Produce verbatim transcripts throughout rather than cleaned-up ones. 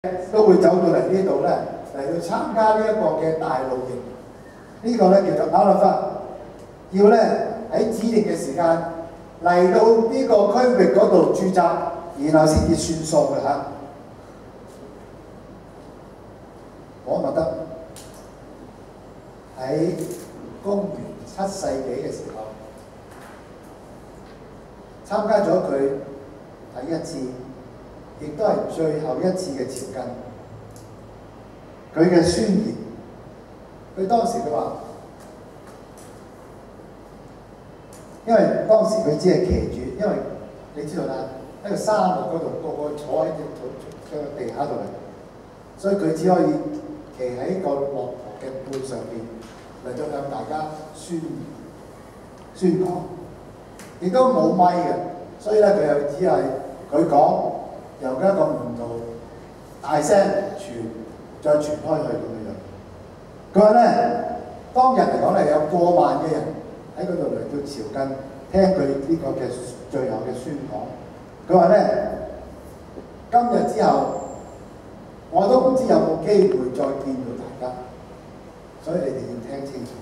都會走到嚟呢度咧，嚟到參加呢一個嘅大露營。呢、這個咧叫做阿拉法，要咧喺指定嘅時間嚟到呢個區域嗰度駐紮，然後先至算數嘅嚇。我覺得喺公元七世紀嘅時候，參加咗佢第一次，亦都係最後一次嘅朝覲。佢嘅宣言，佢當時佢話，因為當時佢只係騎住，因為你知道啦，喺個沙漠嗰度，個個坐喺隻土嘅地下度嚟，所以佢只可以騎喺個駱駝嘅背上邊嚟到向大家宣宣講，亦都冇咪嘅，所以咧佢又只係佢講，由一個門徒大聲傳，再傳開去咁樣。佢話咧，當日嚟講咧有過萬嘅人喺嗰度嚟到朝覲，聽佢呢個嘅最後嘅宣講。佢話咧，今日之後我都唔知有冇機會再見到大家，所以你哋要聽清楚。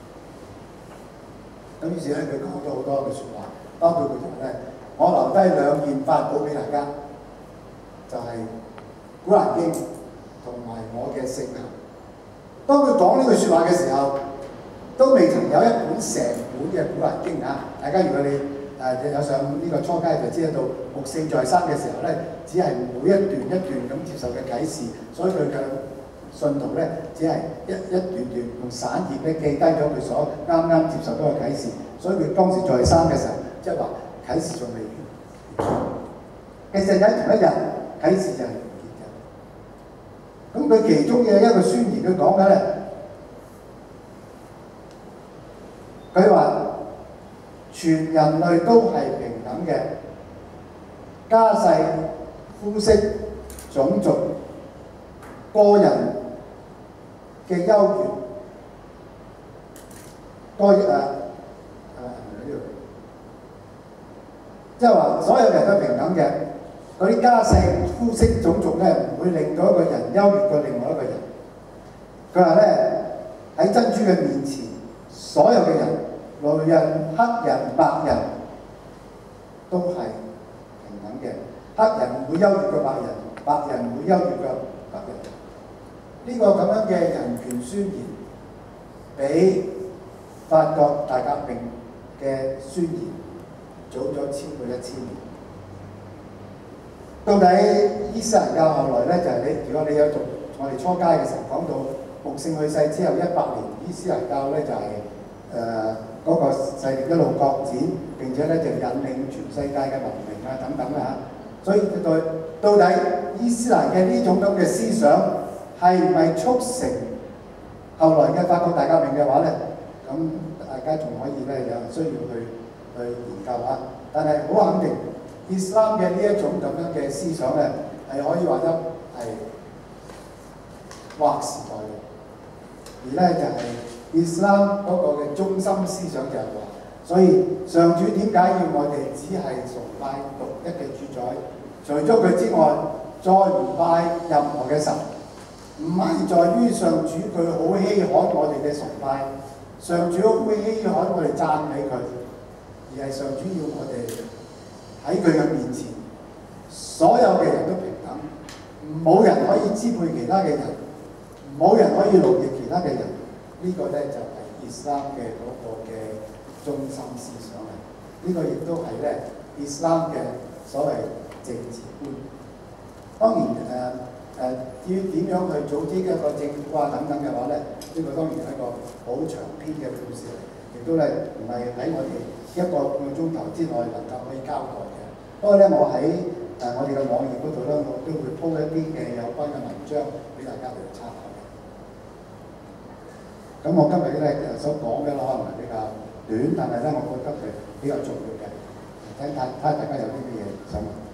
咁於是咧，佢講咗好多嘅説話，包括佢就話咧，我留低兩件法寶俾大家，就係、是《古蘭經》同埋我嘅聖行。當佢講呢句説話嘅時候，都未曾有一本成本嘅《古蘭經》啊！大家如果你誒、呃、有上呢個初階就知道，木聖在生嘅時候咧，只係每一段一段咁接受嘅啟示，所以佢嘅信徒咧，只係一一段段用散頁咧記低咗佢所啱啱接受到嘅啟示，所以佢當時在生嘅時候，即係話啟示仲未完。其實喺同一日，啟示就係完結嘅。咁佢其中嘅一個宣言，佢講緊咧，佢話全人類都係平等嘅，家世、膚色、種族、個人嘅優越，個誒誒呢度，即係話所有人都平等嘅。嗰啲家世、膚色、種族咧，唔會令到一個人優越過另外一個人。佢話咧，喺真主嘅面前，所有嘅人，無論黑人、白人，都係平等嘅。黑人唔會優越過白人，白人唔會優越過白人。呢、這個咁樣嘅人權宣言，比法國大革命嘅宣言早咗超過一千年。到底伊斯蘭教後來咧，就係、是、你，如果你有讀我哋初階嘅時候講到穆聖去世之後一百年，伊斯蘭教咧就係誒嗰個勢力一路擴展，並且咧就引領全世界嘅文明啊等等啦嚇。所以對到底伊斯蘭嘅呢種咁嘅思想係唔係促成後來嘅法國大革命嘅話咧？咁大家仲可以咧有需要去去研究下。但係好肯定。伊斯蘭嘅呢一種咁樣嘅思想咧，係可以話得係劃時代嘅，而咧就係、是、伊斯蘭嗰個嘅中心思想就係話，所以上主點解要我哋只係崇拜獨一嘅主宰，除咗佢之外，再唔拜任何嘅神，唔係在於上主佢好稀罕我哋嘅崇拜，上主好稀罕我哋讚美佢，而係上主要我哋。喺佢嘅面前，所有嘅人都平等，冇人可以支配其他嘅人，冇人可以奴役其他嘅人。呢、這個咧就係伊斯蘭嘅嗰個嘅中心思想嚟。呢、這個亦都係咧伊斯蘭嘅所謂政治觀。當然誒誒、呃呃，至於點樣去組織一個政府啊等等嘅話咧，呢、這個當然係一個好長篇嘅故事嚟，亦都咧唔係喺我哋一個半個鐘頭之內能夠可以交代嘅。不過咧，我喺誒、呃、我哋嘅網頁嗰度咧，我都會 po 一啲嘅有關嘅文章俾大家嚟參考嘅。咁我今日咧所講嘅可能係比較短，但係咧我覺得係比較重要嘅。睇睇睇大家有啲乜嘢想問。